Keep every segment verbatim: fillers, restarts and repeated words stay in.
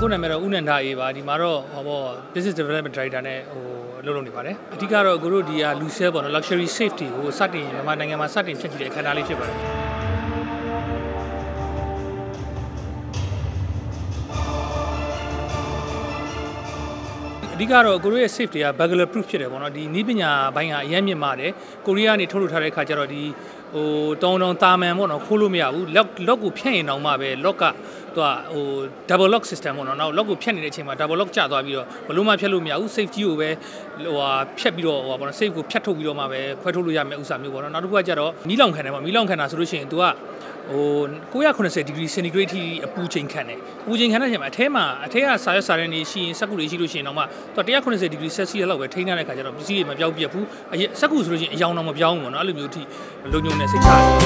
ကိုနာမည်တော့ဦးနန္ဒအေးပါဒီမှာတော့ဟောပေါ့ business development director နဲ့ဟိုလုပ်လုပ်နေပါတယ်အဓိကတော့ကိုတို့ဒီက Lucell ပေါ့နော် luxury safety ကိုစတင်မြန်မာနိုင်ငံမှာစတင်ဖြစ်နေတဲ့အခမ်းအနားလေးဖြစ်ပါတယ်အဓိကတော့ကိုရီးယား safe တွေက burglar proof ဖြစ်တယ်ပေါ့နော်ဒီနည်းပညာဘိုင်းကအရင်မြင့်မာတယ်ကိုရီးယားကနေထုတ်လုပ်ထားတဲ့ခါကျတော့ဒီဟိုတောင်းတောင်းတာမန်ပေါ့နော်ခိုးလို့မရဘူး lock lock ကိုဖြတ်ရင်တောင်မှပဲ lock ကသူကဟို double lock system ပေါ့နော်နောက် lock ကိုဖြတ်နေတဲ့အချိန်မှာ double lock ကျသွားပြီးတော့ဘလို့မှဖြတ်လို့မရဘူး safety ကိုပဲဟိုဟာဖြတ်ပြီးတော့ဟိုပေါ့နော် safe ကိုဖြတ်ထုတ်ပြီးတော့မှပဲခွဲထုတ်လို့ရမယ်ဥစ္စာမျိုးပေါ့နော်နောက်တစ်ခုကကျတော့မီးလောင်ခံတယ်ပေါ့မီးလောင်ခံတာဆိုလို့ရှိရင် तू ကဟို၉၇၀ degree centigrade ထိအပူချိန်ခံတယ်အပူချိန်ခံတဲ့အချိန်မှာအထဲမှာအထဲကစာရွက်စာတမ်းတွေရှိရင်စက္ကူတွေရှိလို့ရှိရင်တော့မှသူက၁၇၀ degree celsius လောက်ပဲထိန်းထားတဲ့ခါကျတော့ပစ္စည်းတွေမပြောင်းပြတ်ဘူးစက္ကူဆိုလို့ရှိရင်အယောင်တော့မပြောင်းဘူးပေါ့နော်အဲ့လိုမျိုးထိလုံညုံနေစိတ်ချရတယ်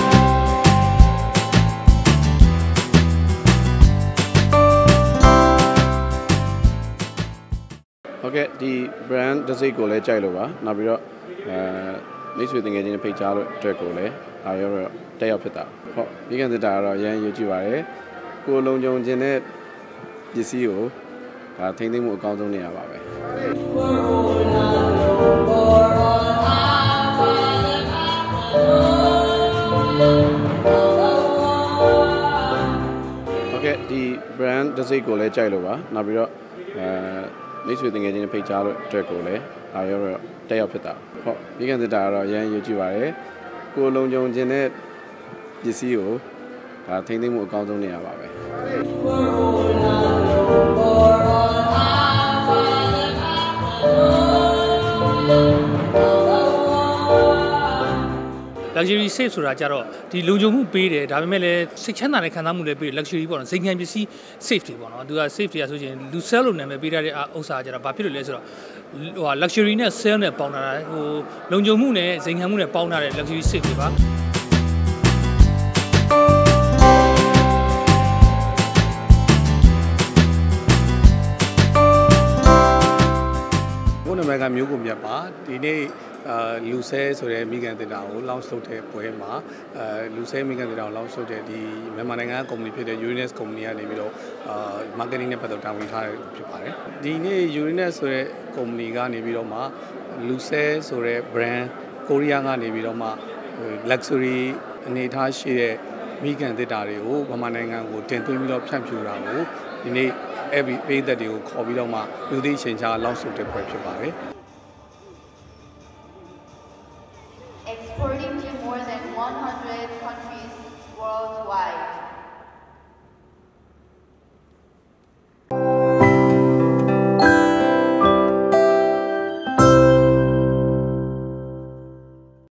ဟုတ်ကဲ့ဒီ brand တစ်စိတ်ကိုလည်းကြိုက်လို့ပါနောက်ပြီးတော့အဲမိတ်ဆွေတင်ငယ်ချင်းတွေဖိတ်ကြားလို့အတွက်ကိုလည်းအားရောတက်ရောက်ဖြစ်တာဟုတ်ဒီကံစစ်တာကတော့ရန်ရွေးကြည့်ပါတယ်ကိုလုံခြုံခြင်းတဲ့ပစ္စည်းကိုဒါထိမ့်သိမ့်မှုအကောင်းဆုံးနေရပါပဲဟုတ်ကဲ့ဒီ brand တစ်စိတ်ကိုလည်းကြိုက်လို့ပါနောက်ပြီးတော့အဲမိတ်ဆွေတင်ငယ်ချင်းတွေဖိတ်ကြားလို့အတွက်ကိုလည်းအားရောတက်ရောက်ဖြစ်တာဟုတ်ဒီကံစစ်တာကတော့ရန်ရွေးကြည့်ပါတယ်ကိုလုံခြုံခြင်းတဲ့ပစ္စည်းကိုဒါထိမ့်သိမ့်မှုအကောင်းဆုံးနေရပါပဲ luxury safe ဆိုတာကြတော့ဒီလုံခြုံမှုပေးတယ်ဒါပေမဲ့လည်းစိတ်ချမ်းသာတဲ့ခံစားမှုလည်းပေးတယ် luxury ပေါ့နော်ဇိမ်ခံပစ္စည်း safe တွေပေါ့နော်သူက safe တွေကဆိုရင် Lucell လို့နာမည်ပေးထားတဲ့ဥစ္စာကြတော့ဘာဖြစ်လို့လဲဆိုတော့ဟို luxury နဲ့ sell နဲ့ပေါင်းထားတာဟိုလုံခြုံမှုနဲ့ဇိမ်ခံမှုနဲ့ပေါင်းထားတဲ့ luxury safe တွေပါကိုနာမည်ကမျိုးကိုမြတ်ပါဒီနေ့အာ Lucell ဆိုတဲ့မိကန်တင်တာကို launch လုပ်တဲ့ပွဲမှာအာ Lucell မိကန်တင်တာကို launch လုပ်တဲ့ဒီမြန်မာနိုင်ငံက company ဖြစ်တဲ့ Uranus company ကနေပြီးတော့အာ marketing နဲ့ပတ်သက်တာဝန်ထားရဖြစ်ပါတယ်ဒီနေ့ Uranus ဆိုတဲ့ company ကနေပြီးတော့မှ Lucell ဆိုတဲ့ brand ကိုရီးယားကနေပြီးတော့မှ luxury အနေထားရှိတဲ့မိကန်တင်တာတွေကိုမြန်မာနိုင်ငံကိုတင်သွင်းပြီးတော့ဖြန့်ဖြူတာကိုဒီနေ့အဲ့ဒီပေးသက်တွေကိုခေါ်ပြီးတော့မှလူသိရှင်ကြား launch လုပ်တဲ့ပွဲဖြစ်ပါတယ် exporting to more than one hundred countries worldwide.